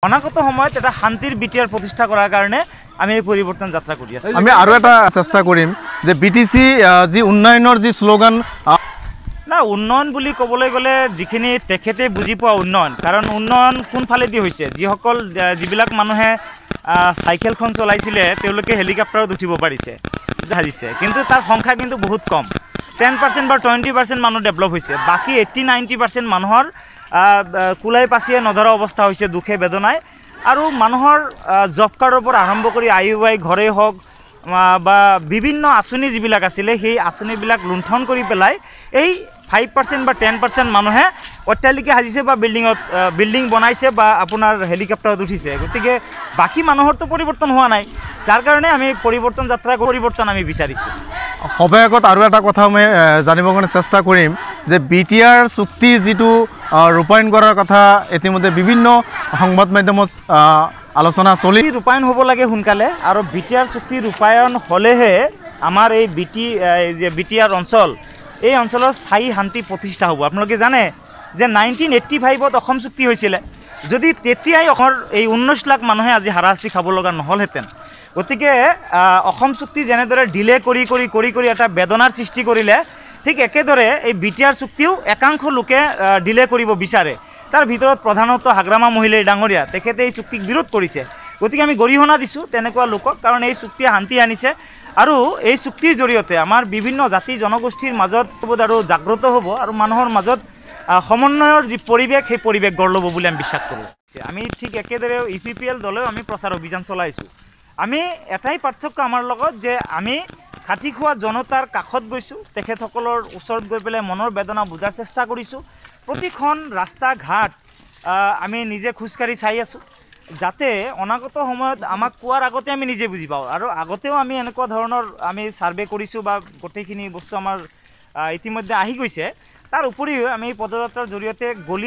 অনাগত সময়ত এটা শান্তিৰ বিটিআৰ প্ৰতিষ্ঠা কৰাৰ কাৰণে আমি এই পৰিৱৰ্তন যাত্ৰা কৰি আছো। আমি আৰু এটা চেষ্টা কৰিম যে বিটিসি যি উন্নয়নৰ যি শ্লোগান না উন্নয়ন বুলি ক'বলৈ গ'লে যিখিনি তেখেতে বুজি পোৱা উন্নয়ন, কাৰণ উন্নয়ন কোনফালেদি হৈছে, যিবিলাক মানুহে চাইকেলখন চলাইছিলে তেওঁলোকে হেলিকপ্টাৰত উঠিব পাৰিছে, কিন্তু তাৰ সংখ্যা কিন্তু বহুত কম। 10% বা 20% মানুহ ডেভেলপ হৈছে, বাকী 80-90% মানুহৰ কুলাই পাচিয়ে নধৰা অৱস্থা হৈছে দুখে বেদনায়। আৰু মানুহৰ জব কাৰ্ডৰ পৰা আৰম্ভ কৰি IUI ঘৰেই হওক বা বিভিন্ন আঁচনি যিবিলাক আছিলে সেই আঁচনিবিলাক লুণ্ঠন কৰি পেলাই এই 5% বা 10% মানুহে অট্টালিকা সাজিছে বা বিল্ডিং বনাইছে বা আপোনাৰ হেলিকপ্টাৰত উঠিছে। গতিকে বাকী মানুহৰতো পৰিৱৰ্তন হোৱা নাই, যাৰ কাৰণে আমি পৰিৱৰ্তন আমি বিচাৰিছোঁ। সবায়কত আৰু এটা কথা মই জানিবৰ কাৰণে চেষ্টা কৰিম যে BTR চুক্তি যিটো ৰূপায়ণ কৰাৰ কথা ইতিমধ্যে বিভিন্ন সংবাদ মাধ্যমত আলোচনা চলি ৰূপায়ণ হ'ব লাগে সোনকালে, আৰু BTR চুক্তি ৰূপায়ণ হ'লেহে আমাৰ এই BTR অঞ্চল, এই অঞ্চলৰ স্থায়ী শান্তি প্ৰতিষ্ঠা হ'ব। আপোনালোকে জানে যে 1985ত অসম চুক্তি হৈছিলে, যদি তেতিয়াই অসমৰ এই 19 লাখ মানুহে আজি হাৰাশাস্তি খাব লগা নহ'লহেঁতেন। গতিকে অসম চুক্তি যেনেদৰে ডিলে কৰি এটা বেদনাৰ সৃষ্টি কৰিলে, ঠিক একেদৰে এই BTR চুক্তিও একাংশ লোকে ডিলে কৰিব বিচাৰে। তাৰ ভিতৰত প্ৰধানতঃ হাগ্ৰামা মহিলাই ডাঙৰীয়া, তেখেতে এই চুক্তিক বিৰোধ কৰিছে। গতিকে আমি গৰিহণা দিছোঁ তেনেকুৱা লোকক, কাৰণ এই চুক্তিয়ে শান্তি আনিছে আৰু এই চুক্তিৰ জৰিয়তে আমাৰ বিভিন্ন জাতি জনগোষ্ঠীৰ মাজত আৰু জাগ্ৰত হ'ব আৰু মানুহৰ মাজত সমন্বয়ৰ যি পৰিৱেশ, সেই পৰিৱেশ গঢ় ল'ব বুলি আমি বিশ্বাস কৰোঁ। আমি ঠিক একেদৰে UPPL দলেও আমি প্ৰচাৰ অভিযান চলাইছোঁ। আমি এটাই পাৰ্থক্য আমাৰ লগত যে আমি খাটি খোৱা জনতাৰ কাষত গৈছোঁ, তেখেতসকলৰ ওচৰত গৈ পেলাই মনৰ বেদনা বুজাৰ চেষ্টা কৰিছোঁ। প্ৰতিখন ৰাস্তা ঘাট আমি নিজে খোজকাঢ়ি চাই আছোঁ, যাতে অনাগত সময়ত আমাক কোৱাৰ আগতে আমি নিজে বুজি পাওঁ। আৰু আগতেও আমি এনেকুৱা ধৰণৰ আমি ছাৰ্ভে কৰিছোঁ বা গোটেইখিনি বস্তু আমাৰ ইতিমধ্যে আহি গৈছে। তাৰ উপৰিও আমি পদযাত্ৰাৰ জৰিয়তে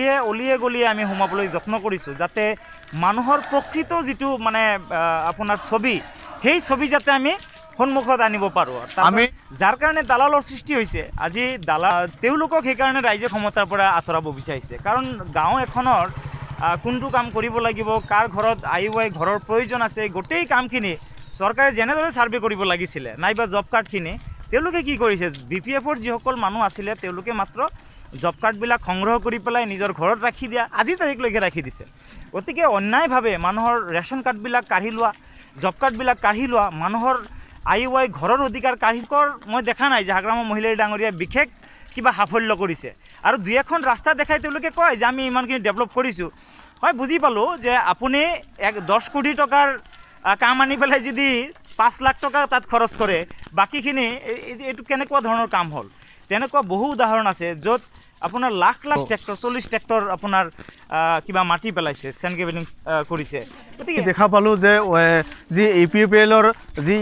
গলিয়ে আমি সোমাবলৈ যত্ন কৰিছোঁ, যাতে মানুহৰ প্ৰকৃত যিটো মানে আপোনাৰ ছবি, সেই ছবি যাতে আমি সন্মুখত আনিব পাৰোঁ। আমি যাৰ কাৰণে দালালৰ সৃষ্টি হৈছে, আজি তেওঁলোকক সেইকাৰণে ৰাইজে ক্ষমতাৰ পৰা আঁতৰাব বিচাৰিছে। কাৰণ গাঁও এখনৰ কোনটো কাম কৰিব লাগিব, কাৰ ঘৰত IUI ঘৰৰ প্ৰয়োজন আছে, গোটেই কামখিনি চৰকাৰে যেনেদৰে ছাৰ্ভে কৰিব লাগিছিলে, নাইবা জব কাৰ্ডখিনি তেওঁলোকে কি কৰিছে, BPFৰ যিসকল মানুহ আছিলে তেওঁলোকে মাত্ৰ জব কাৰ্ডবিলাক সংগ্ৰহ কৰি পেলাই নিজৰ ঘৰত ৰাখি দিয়া, আজিৰ তাৰিখলৈকে ৰাখি দিছে। গতিকে অন্যায়ভাৱে মানুহৰ ৰেচন কাৰ্ডবিলাক কাঢ়ি লোৱা, জব কাৰ্ডবিলাক কাঢ়ি লোৱা, মানুহৰ IUI ঘৰৰ অধিকাৰ কাঢ়িকৰ মই দেখা নাই যে হাগ্ৰামা মহিলাই ডাঙৰীয়াই বিশেষ কিবা সাফল্য কৰিছে। আৰু 2-এখন ৰাস্তা দেখাই তেওঁলোকে কয় যে আমি ইমানখিনি ডেভেলপ কৰিছোঁ। হয়, বুজি পালোঁ যে আপুনি 10 কোটি টকাৰ কাম আনি পেলাই যদি 5 লাখ টকা তাত খৰচ কৰে, বাকীখিনি এইটো কেনেকুৱা ধৰণৰ কাম হ'ল। তেনেকুৱা বহু উদাহৰণ আছে য'ত আপোনাৰ লাখ ট্ৰেক্টৰ, 40 ট্ৰেক্টৰ আপোনাৰ কিবা মাটি পেলাইছে, চেণ্ড কেবিলিং কৰিছে। গতিকে দেখা পালোঁ যে যি UPPLৰ যি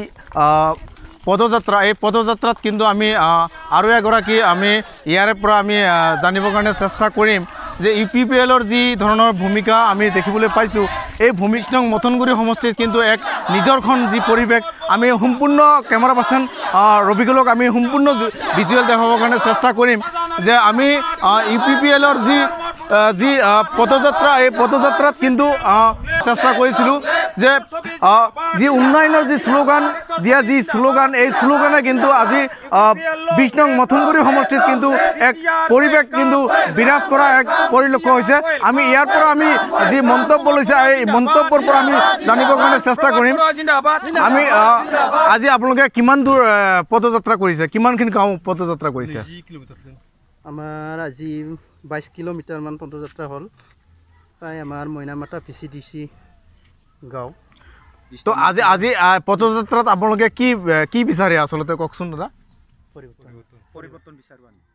পদযাত্ৰা, এই পদযাত্ৰাত কিন্তু আমি আৰু এগৰাকী আমি ইয়াৰে পৰা আমি জানিবৰ কাৰণে চেষ্টা কৰিম যে UPPLৰ যি ধৰণৰ ভূমিকা আমি দেখিবলৈ পাইছোঁ, এই ভূমিষ্ঠ মথনগুৰি সমষ্টিত কিন্তু এক নিদৰ্শন যি পৰিৱেশ, আমি সম্পূৰ্ণ কেমেৰা পাৰ্চন ৰবিকুলক আমি সম্পূৰ্ণ ভিজুৱেল দেখাবৰ কাৰণে চেষ্টা কৰিম যে আমি UPPLৰ যি পদযাত্ৰা, এই পদযাত্ৰাত কিন্তু চেষ্টা কৰিছিলোঁ যে যি উন্নয়নৰ যি শ্লোগান দিয়া, এই শ্লোগানে কিন্তু আজি 20 নং মথনগুৰি সমষ্টিত কিন্তু এক পৰিৱেশ কিন্তু বিৰাজ কৰা এক পৰিলক্ষ্য হৈছে। আমি ইয়াৰ পৰা আমি যি মন্তব্য লৈছে, এই মন্তব্যৰ পৰা আমি জানিবৰ কাৰণে চেষ্টা কৰিম। আমি আজি আপোনালোকে কিমান দূৰ পদযাত্ৰা কৰিছে, কিমানখিনি গাঁও পদযাত্ৰা কৰিছে? আমাৰ আজি 22 কিলোমিটাৰমান পদযাত্ৰা হ'ল, প্ৰায় আমাৰ মইনামাতা VCDC গাঁও। তো আজি পদযাত্ৰাত আপোনালোকে কি বিচাৰে আচলতে কওকচোন দাদা? পৰিৱৰ্তন বিচাৰোঁ আমি।